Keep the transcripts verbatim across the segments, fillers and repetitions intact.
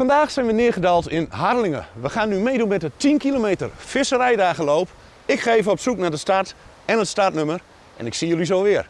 Vandaag zijn we neergedaald in Harlingen. We gaan nu meedoen met de tien kilometer visserijdagenloop. Ik ga even op zoek naar de start en het startnummer en ik zie jullie zo weer.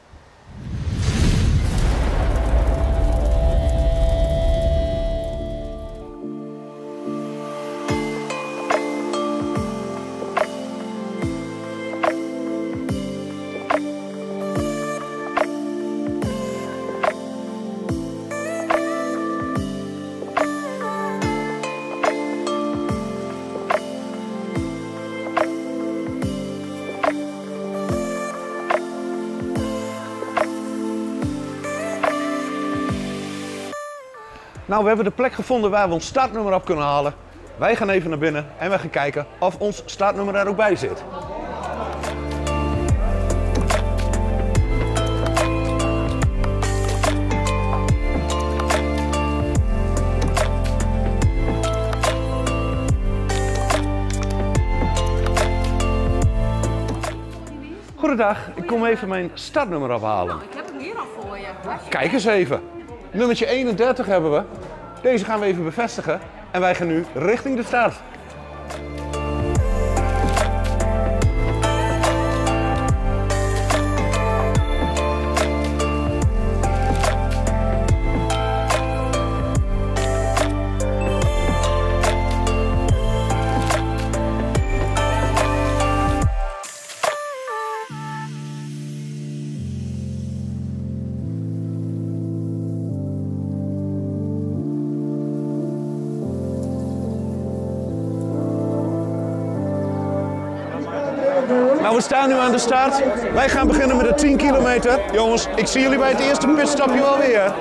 Nou, we hebben de plek gevonden waar we ons startnummer op kunnen halen. Wij gaan even naar binnen en we gaan kijken of ons startnummer er ook bij zit. Goedendag, ik kom even mijn startnummer ophalen. Nou, ik heb hem hier al voor je. Kijk eens even. Nummertje eenendertig hebben we. Deze gaan we even bevestigen en wij gaan nu richting de start. Nou, we staan nu aan de start. Wij gaan beginnen met de tien kilometer. Jongens, ik zie jullie bij het eerste pitstopje wel weer.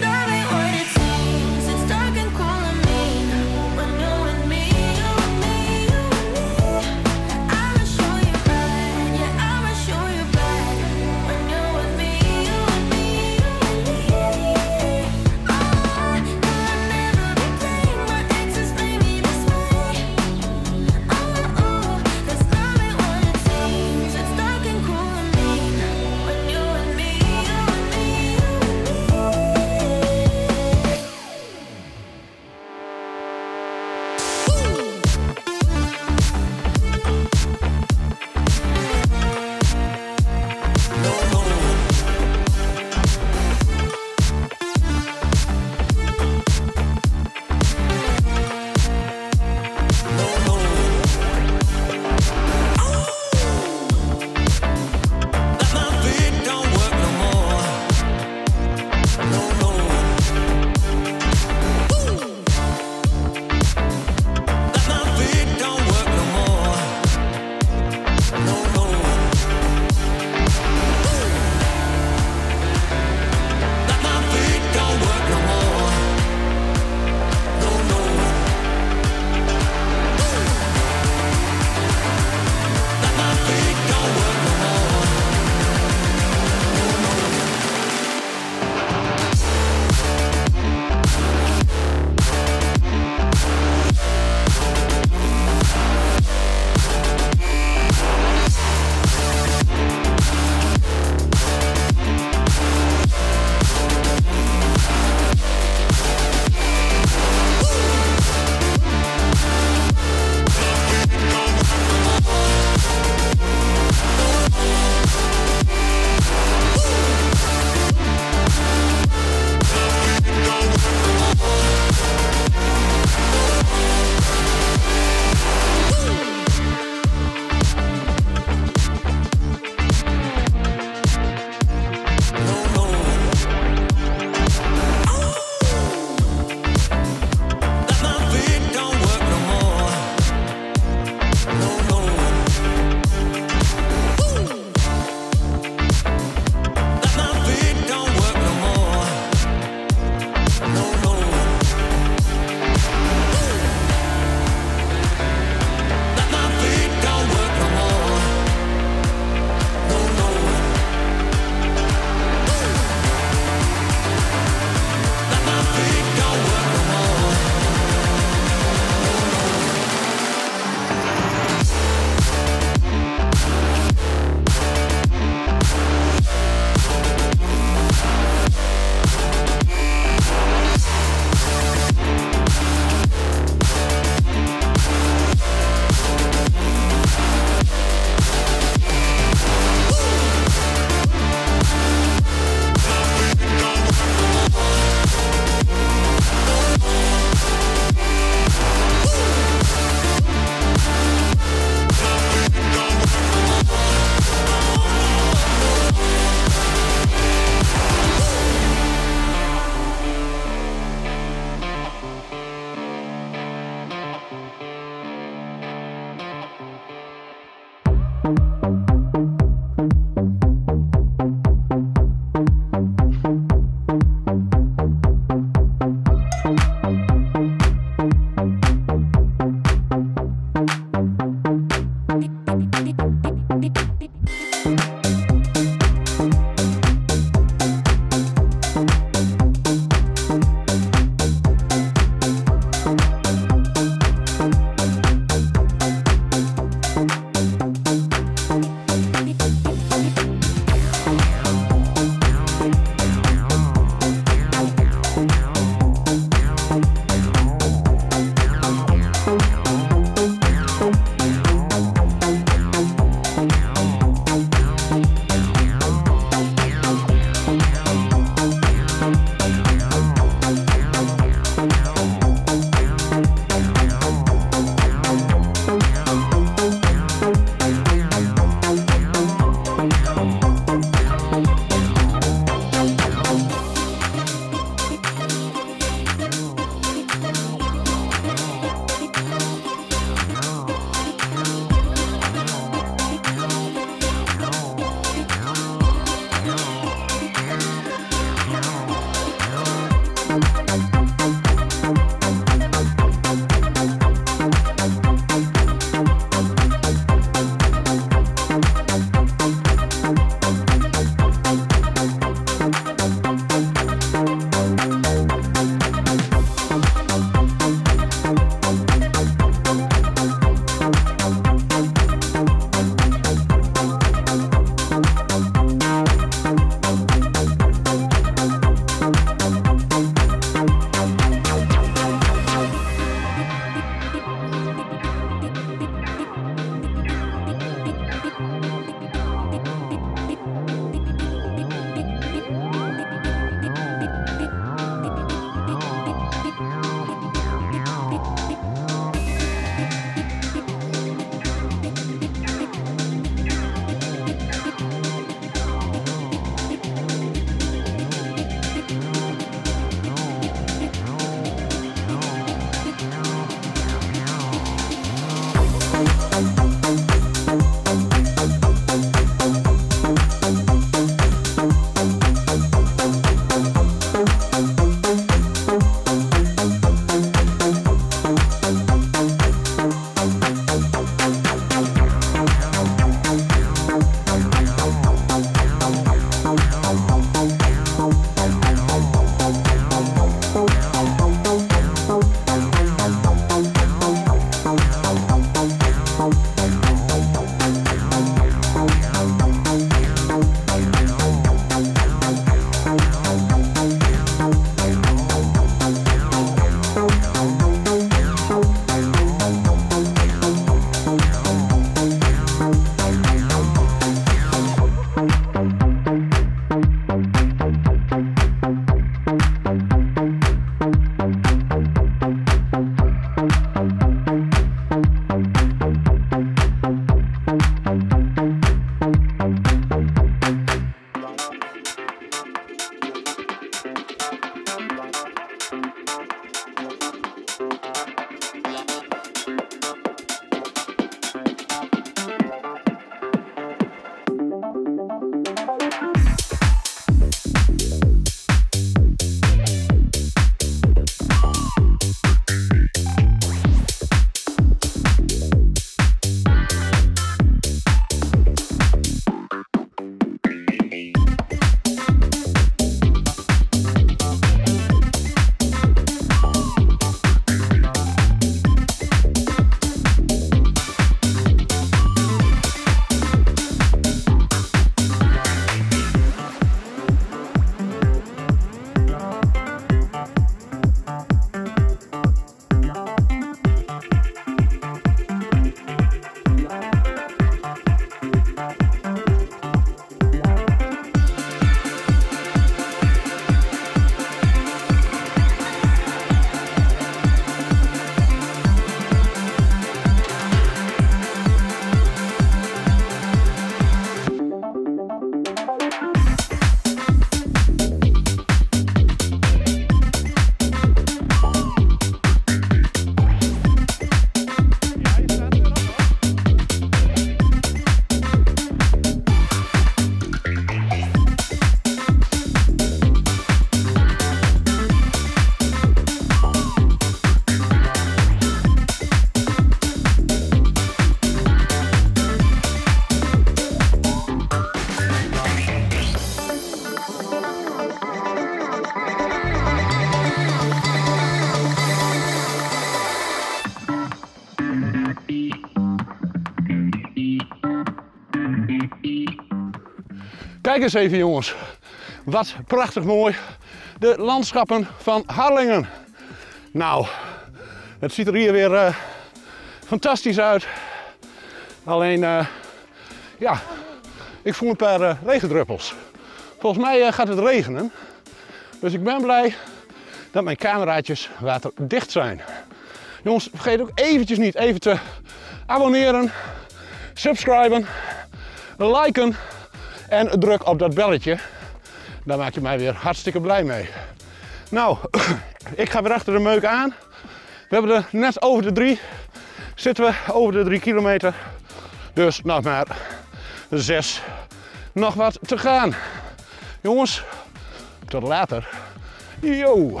Kijk eens even jongens, wat prachtig mooi. De landschappen van Harlingen. Nou, het ziet er hier weer uh, fantastisch uit. Alleen, uh, ja, ik voel een paar uh, regendruppels. Volgens mij uh, gaat het regenen. Dus ik ben blij dat mijn cameraatjes waterdicht zijn. Jongens, vergeet ook eventjes niet even te abonneren, subscriben, liken en druk op dat belletje. Daar maak je mij weer hartstikke blij mee. Nou, ik ga weer achter de meuk aan. We hebben er net over de drie. Zitten we over de drie kilometer. Dus nog maar zes. Nog wat te gaan. Jongens, tot later. Yo!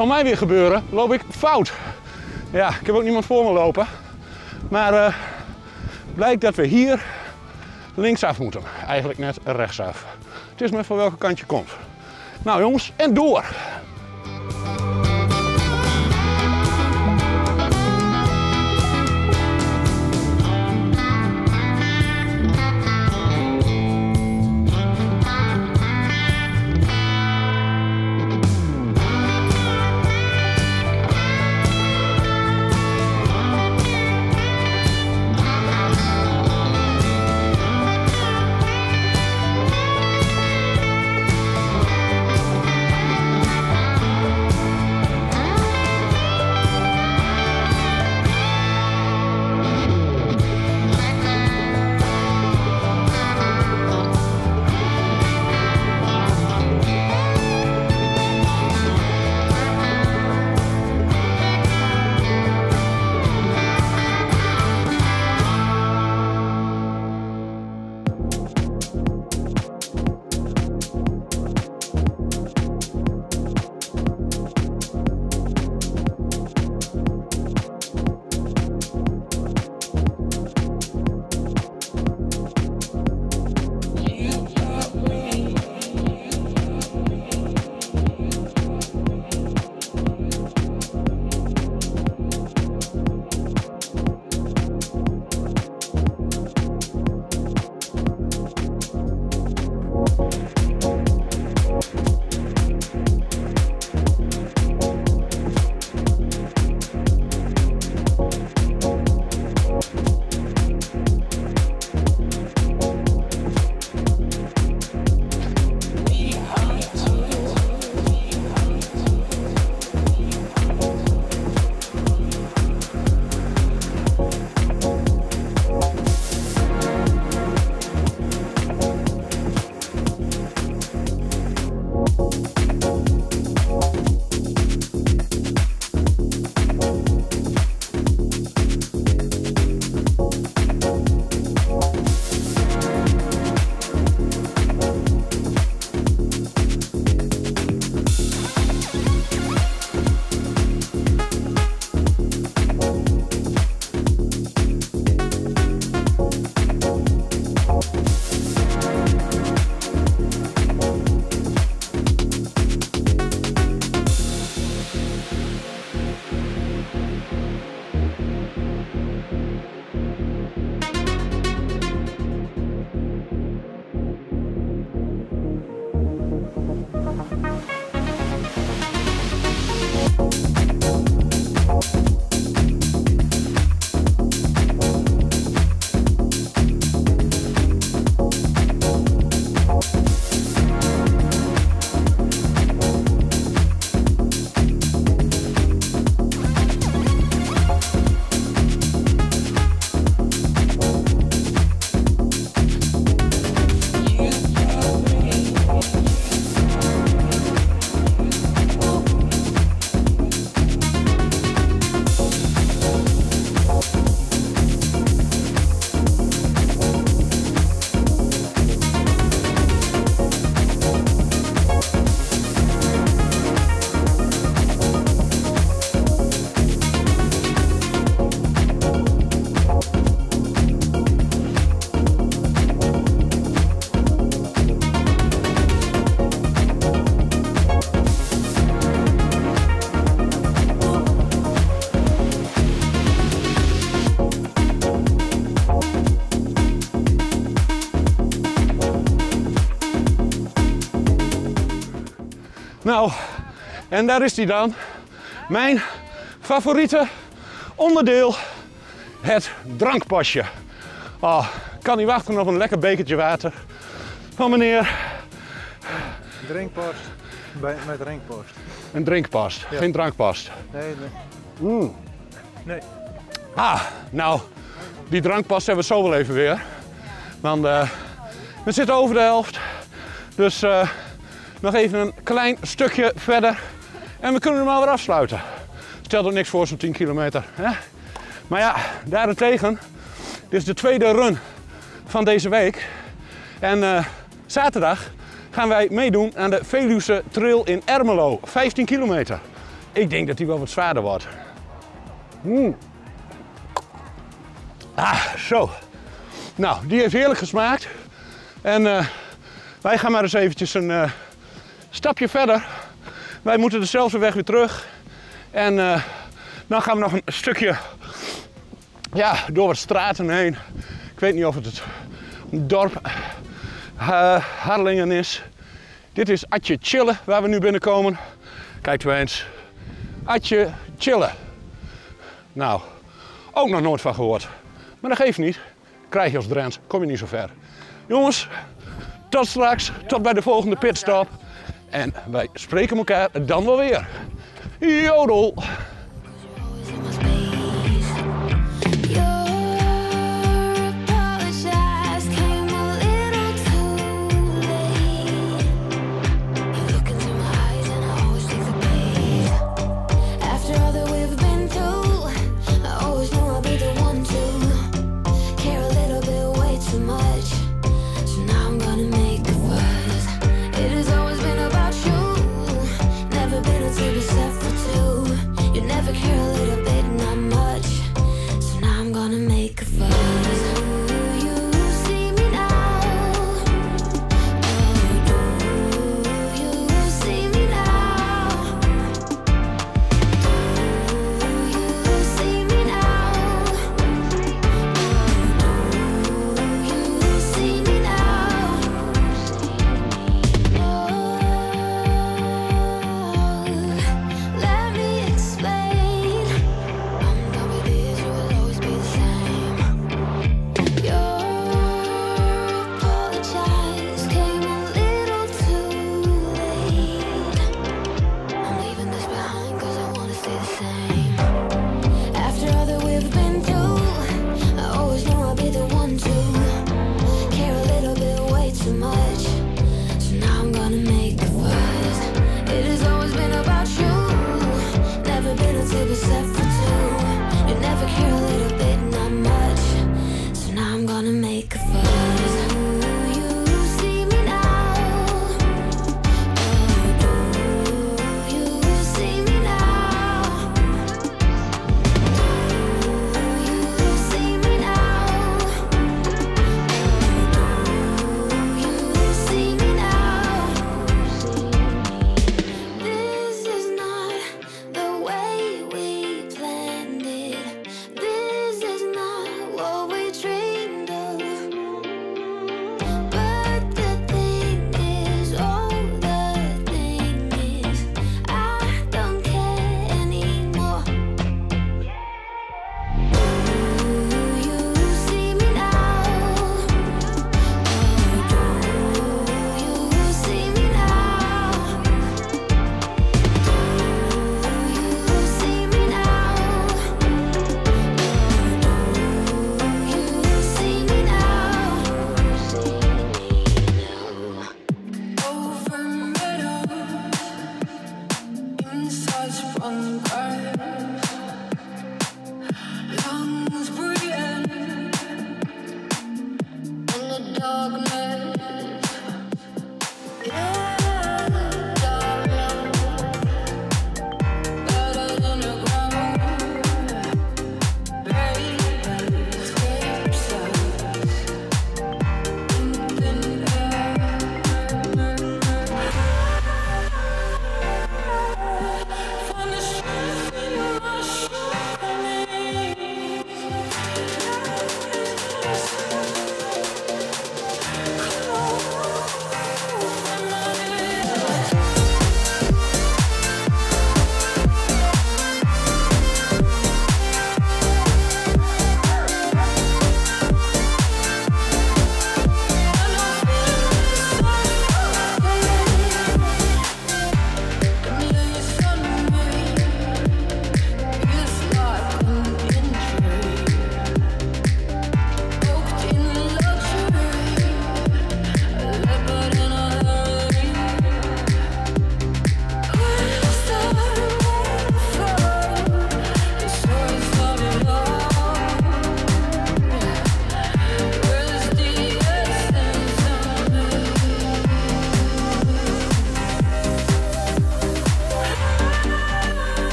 Zal mij weer gebeuren, loop ik fout. Ja, ik heb ook niemand voor me lopen. Maar uh, blijkt dat we hier linksaf moeten. Eigenlijk net rechtsaf. Het is maar van welke kant je komt. Nou jongens, en door! Nou, en daar is hij dan. Mijn favoriete onderdeel, het drankpasje. Oh, ik kan niet wachten op een lekker bekertje water van meneer. Drinkpast bij, met drinkpast. Een drinkpast, ja. Geen drankpast. Nee, nee. Mm. Nee. Ah, nou, die drankpast hebben we zo wel even weer. Want uh, we zitten over de helft. Dus uh, nog even een klein stukje verder. En we kunnen hem maar weer afsluiten. Stelt ook niks voor zo'n tien kilometer. Hè? Maar ja, daarentegen, dit is de tweede run van deze week. En uh, zaterdag gaan wij meedoen aan de Veluwse Trail in Ermelo. vijftien kilometer. Ik denk dat die wel wat zwaarder wordt. Mm. Ah, zo. Nou, die heeft heerlijk gesmaakt. En uh, wij gaan maar eens eventjes een uh, stapje verder. Wij moeten dezelfde weg weer terug. En uh, dan gaan we nog een stukje ja, door wat straten heen. Ik weet niet of het het dorp uh, Harlingen is. Dit is Atje Chille waar we nu binnenkomen. Kijk maar eens. Atje Chille. Nou, ook nog nooit van gehoord. Maar dat geeft niet. Krijg je als Drents, kom je niet zo ver. Jongens, tot straks. Tot bij de volgende pitstop. En wij spreken elkaar dan wel weer. Jodel! It has always been about you. Never been a table set for two. You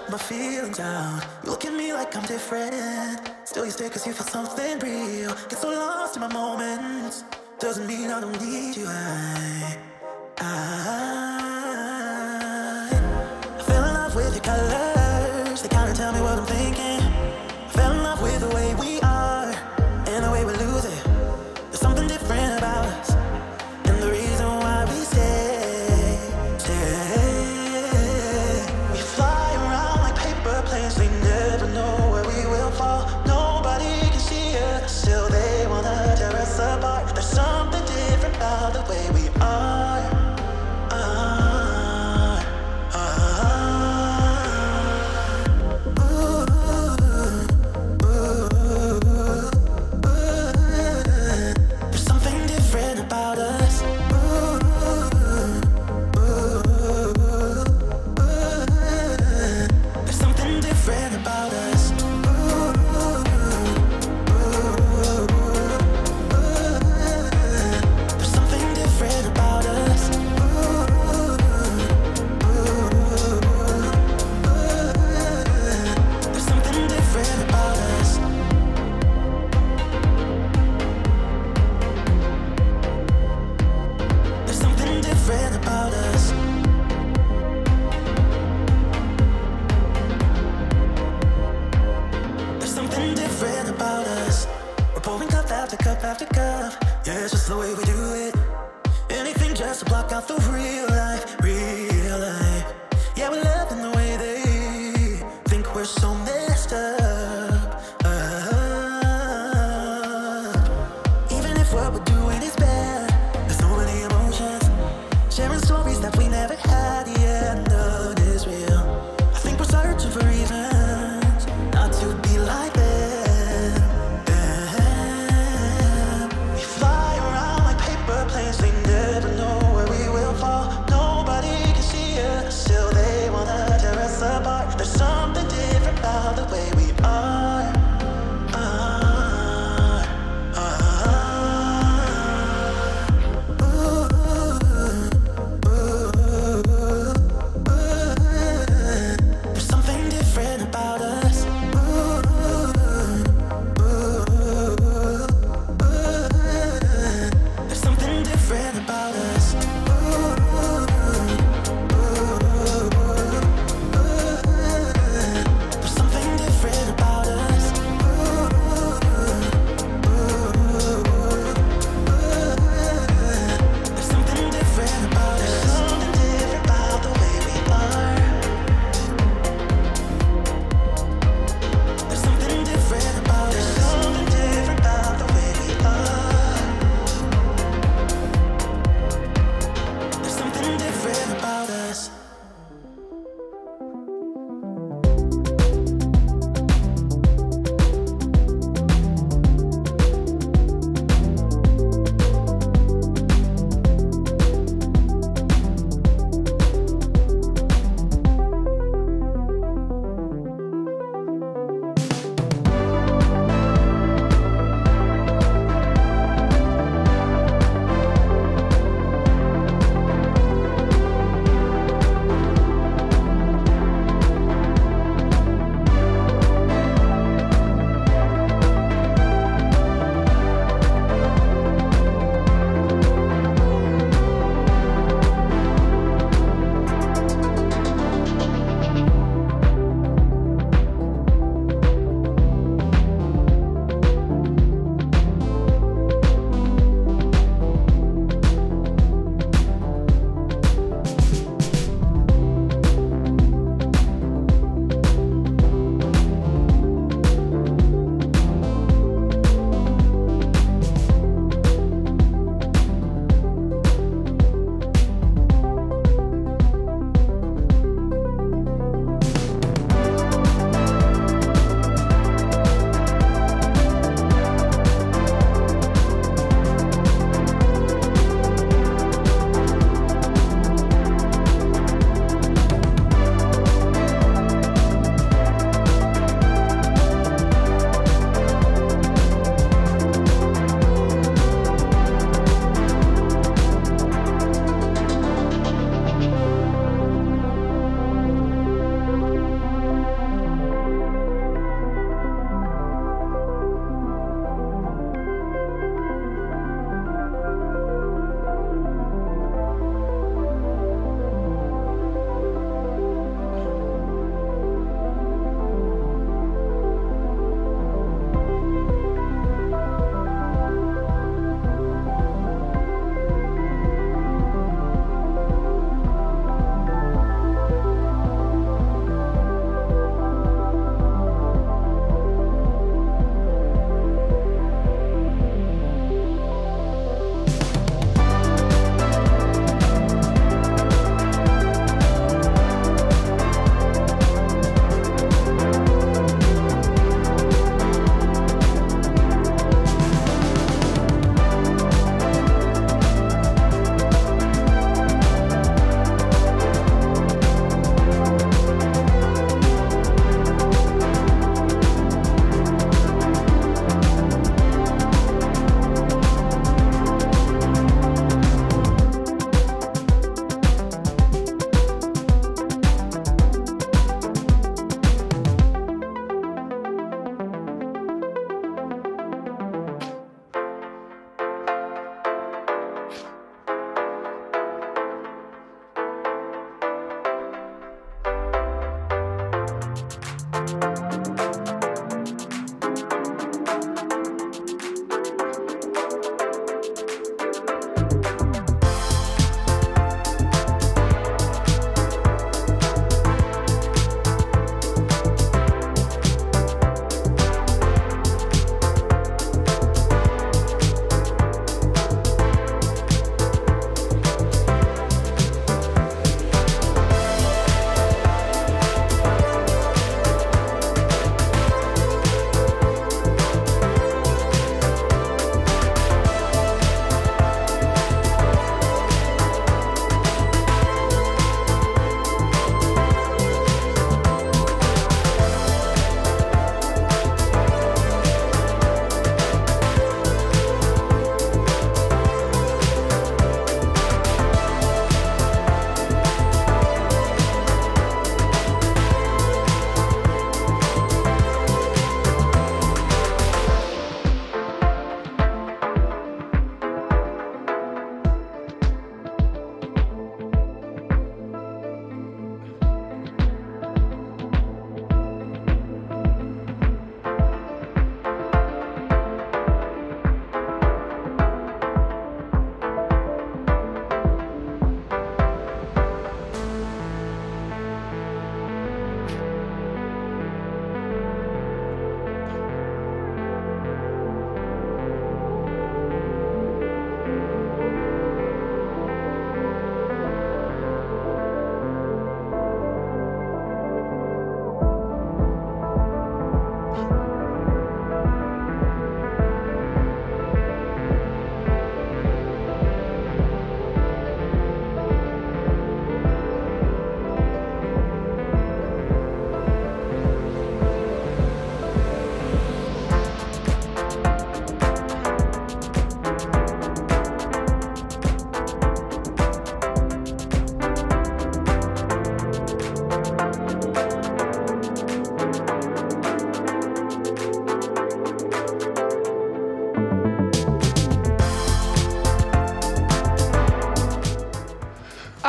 shut my feelings down. You look at me like I'm different. Still you stay cause you feel something real. Get so lost in my moments. Doesn't mean I don't need you. I, I, I fell in love with your colors. They kinda tell me what I'm thinking. I fell in love with the way we are and the way we lose it. There's something different about us, and the reason why we stay, stay. We fly around like paper planes. They never know where we will fall. Nobody can see us, still they wanna tear us apart. There's something different about the way we are, are, are. Ooh, ooh, ooh, ooh. There's something different about us. Ooh, ooh, ooh, ooh. There's something different about us. Ooh, ooh, ooh, ooh. There's something different about us. Ooh, ooh, ooh. There's something different about us. There's something different about us. There's something different about us. We're pouring cup after cup after cup. Yeah, it's just the way we do it. Anything just to block out the real life, real life. Yeah, we're loving the way they think we're so messed up, up. Even if what we're doing is bad, there's so many emotions. Sharing stories that we never had, yeah, none is real. I think we're searching for reasons not to be like them, them. We fly around like paper planes. They never know where we will fall. Nobody can see us, still they wanna tear us apart. There's something different about the way we are, are, are. Ooh, ooh, ooh. There's something different about us. Ooh, ooh, ooh.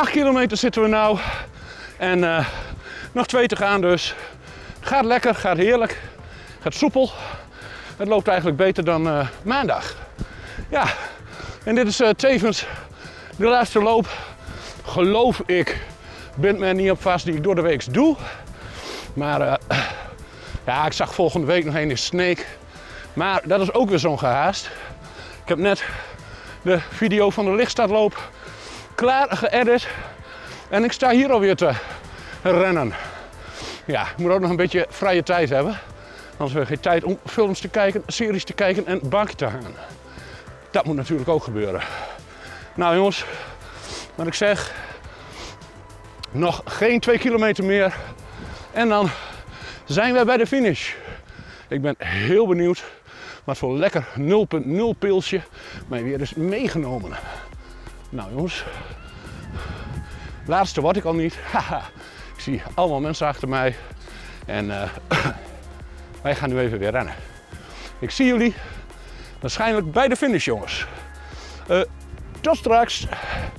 acht kilometer zitten we nou. En uh, nog twee te gaan dus. Gaat lekker, gaat heerlijk. Gaat soepel. Het loopt eigenlijk beter dan uh, maandag. Ja, en dit is uh, tevens de laatste loop. Geloof ik, bind me er niet op vast, die ik door de week doe. Maar uh, ja, ik zag volgende week nog een in Sneek. Maar dat is ook weer zo'n gehaast. Ik heb net de video van de lichtstadloop klaar geëdit. En ik sta hier alweer te rennen. Ja, ik moet ook nog een beetje vrije tijd hebben. Anders heb ik geen tijd om films te kijken, series te kijken en banken te gaan. Dat moet natuurlijk ook gebeuren. Nou jongens, wat ik zeg, nog geen twee kilometer meer. En dan zijn wij bij de finish. Ik ben heel benieuwd wat voor lekker nul punt nul pilsje mij weer is meegenomen. Nou jongens, laatste word ik al niet. Haha, ik zie allemaal mensen achter mij. En uh, wij gaan nu even weer rennen. Ik zie jullie waarschijnlijk bij de finish jongens. Uh, tot straks.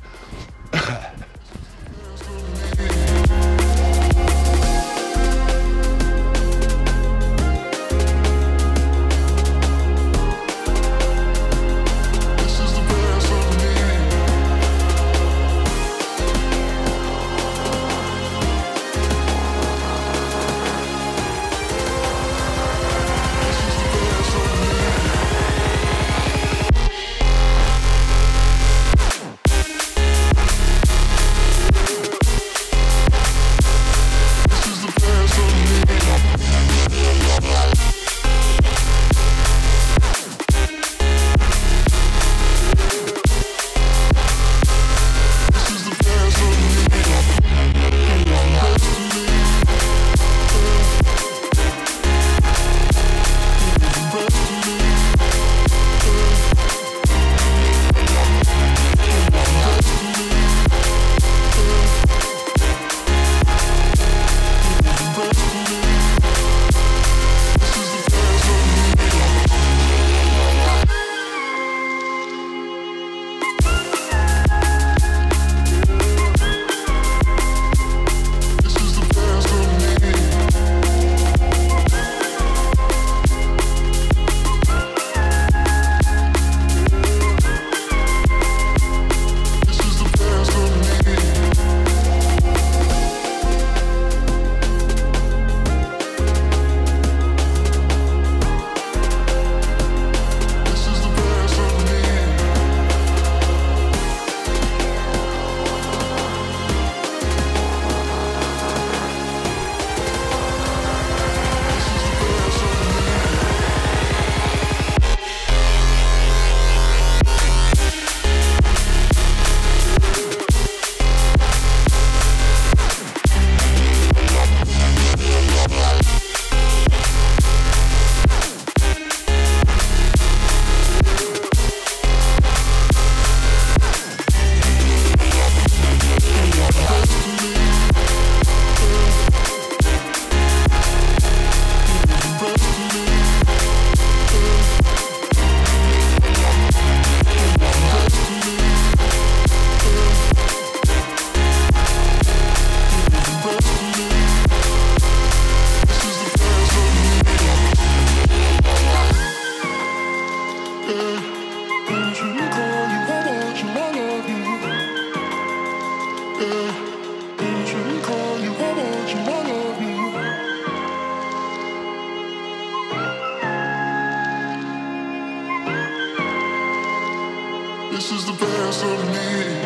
This is the best of me.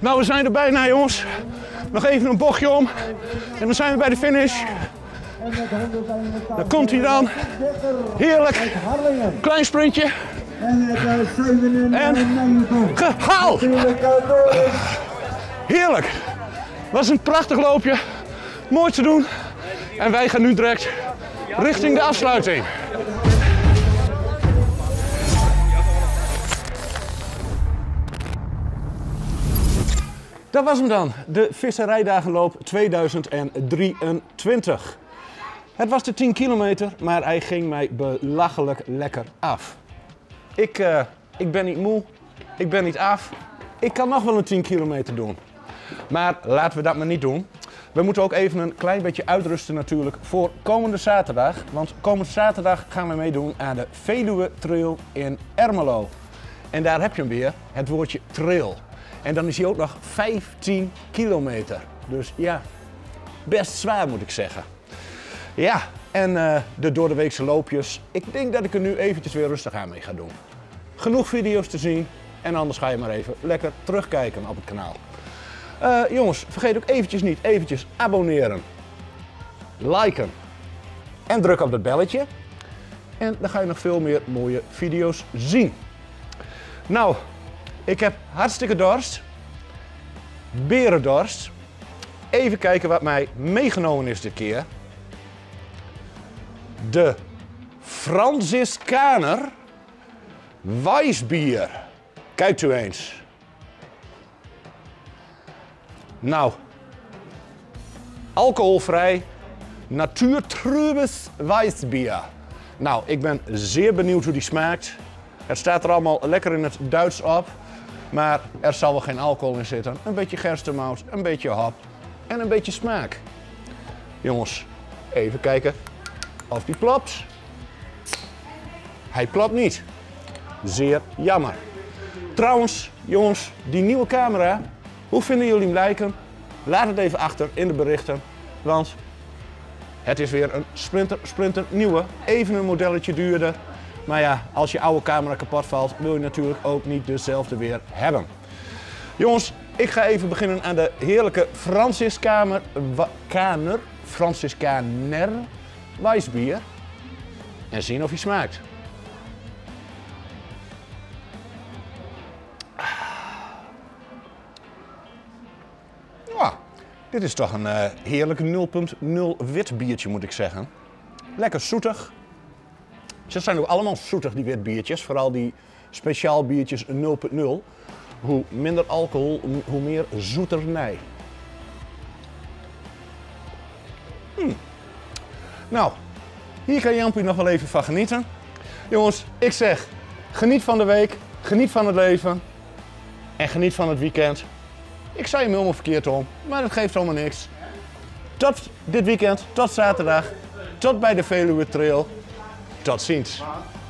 Nou, we zijn er bijna, jongens. Nog even een bochtje om. En dan zijn we bij de finish. Daar komt hij dan. Heerlijk. Klein sprintje. En gehaald. Heerlijk. Was een prachtig loopje. Mooi te doen. En wij gaan nu direct richting de afsluiting. Dat was hem dan, de Visserijdagenloop tweeduizend drieëntwintig. Het was de tien kilometer, maar hij ging mij belachelijk lekker af. Ik, uh, ik ben niet moe, ik ben niet af. Ik kan nog wel een tien kilometer doen. Maar laten we dat maar niet doen. We moeten ook even een klein beetje uitrusten natuurlijk voor komende zaterdag. Want komende zaterdag gaan we meedoen aan de Veluwe Trail in Ermelo. En daar heb je hem weer, het woordje trail. En dan is hij ook nog vijftien kilometer. Dus ja, best zwaar moet ik zeggen. Ja, en uh, de doordeweekse loopjes. Ik denk dat ik er nu eventjes weer rustig aan mee ga doen. Genoeg video's te zien en anders ga je maar even lekker terugkijken op het kanaal. Uh, jongens, vergeet ook eventjes niet, eventjes abonneren, liken en druk op dat belletje. En dan ga je nog veel meer mooie video's zien. Nou, ik heb hartstikke dorst, berendorst. Even kijken wat mij meegenomen is dit keer. De Franziskaner Weissbier. Kijkt u eens. Nou, alcoholvrij, natuurtrübes Weissbier. Nou, ik ben zeer benieuwd hoe die smaakt. Het staat er allemaal lekker in het Duits op, maar er zal wel geen alcohol in zitten. Een beetje gerstemout, een beetje hop en een beetje smaak. Jongens, even kijken of die plopt. Hij plopt niet. Zeer jammer. Trouwens, jongens, die nieuwe camera, hoe vinden jullie hem lijken? Laat het even achter in de berichten, want het is weer een splinter, splinter nieuwe. Even een modelletje duurder. Maar ja, als je oude camera kapot valt, wil je natuurlijk ook niet dezelfde weer hebben. Jongens, ik ga even beginnen aan de heerlijke Franziskaner, Kaner, Franziskaner Weissbier. En zien of hij smaakt. Ja, dit is toch een uh, heerlijk nul punt nul wit biertje, moet ik zeggen. Lekker zoetig. Ze zijn ook allemaal zoetig, die witbiertjes. Vooral die speciaal biertjes nul punt nul. Hoe minder alcohol, hoe meer zoeternij. Hmm. Nou, hier kan Jampie nog wel even van genieten. Jongens, ik zeg, geniet van de week, geniet van het leven en geniet van het weekend. Ik zei hem helemaal verkeerd om, maar dat geeft allemaal niks. Tot dit weekend, tot zaterdag, tot bij de Veluwe Trail. Tot ziens.